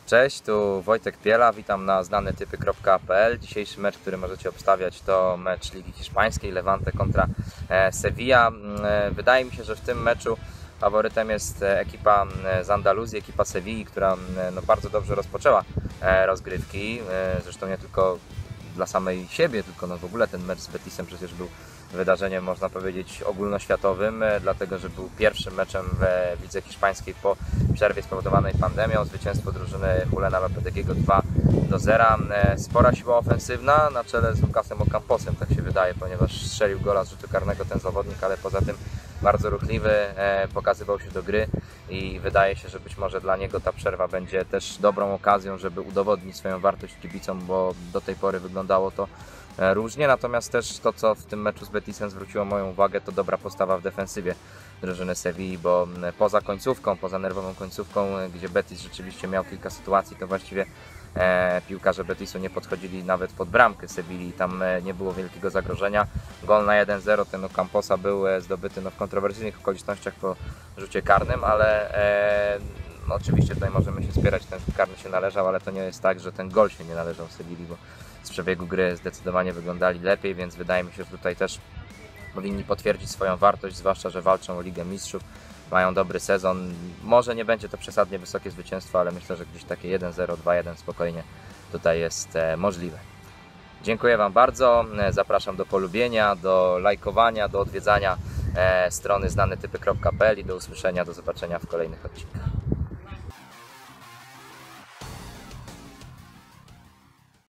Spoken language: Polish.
Cześć, tu Wojtek Piela, witam na znanetypy.pl. Dzisiejszy mecz, który możecie obstawiać, to mecz Ligi Hiszpańskiej, Levante kontra Sevilla. Wydaje mi się, że w tym meczu faworytem jest ekipa z Andaluzji, ekipa Sewilli, która bardzo dobrze rozpoczęła rozgrywki. Zresztą nie tylko dla samej siebie, tylko w ogóle ten mecz z Betisem przecież był wydarzeniem, można powiedzieć, ogólnoświatowym, dlatego że był pierwszym meczem w lidze hiszpańskiej po przerwie spowodowanej pandemią. Zwycięstwo drużyny Juliana Lopeteguiego 2-0. Spora siła ofensywna na czele z Lucasem Ocamposem, tak się wydaje, ponieważ strzelił gola z rzutu karnego ten zawodnik, ale poza tym bardzo ruchliwy, pokazywał się do gry i wydaje się, że być może dla niego ta przerwa będzie też dobrą okazją, żeby udowodnić swoją wartość kibicom, bo do tej pory wyglądało to różnie, natomiast też to, co w tym meczu z Betisem zwróciło moją uwagę, to dobra postawa w defensywie drużyny Sewilli, bo poza końcówką, poza nerwową końcówką, gdzie Betis rzeczywiście miał kilka sytuacji, to właściwie piłkarze Betisu nie podchodzili nawet pod bramkę Sewilli, tam nie było wielkiego zagrożenia. Gol na 1-0 ten Ocamposa był zdobyty w kontrowersyjnych okolicznościach po rzucie karnym, ale oczywiście tutaj możemy się spierać, ten rzut karny się należał, ale to nie jest tak, że ten gol się nie należał Sewilli, bo z przebiegu gry zdecydowanie wyglądali lepiej, więc wydaje mi się, że tutaj też powinni potwierdzić swoją wartość, zwłaszcza że walczą o Ligę Mistrzów, mają dobry sezon. Może nie będzie to przesadnie wysokie zwycięstwo, ale myślę, że gdzieś takie 1-0, 2-1 spokojnie tutaj jest możliwe. Dziękuję Wam bardzo, zapraszam do polubienia, do lajkowania, do odwiedzania strony znanetypy.pl i do usłyszenia, do zobaczenia w kolejnych odcinkach.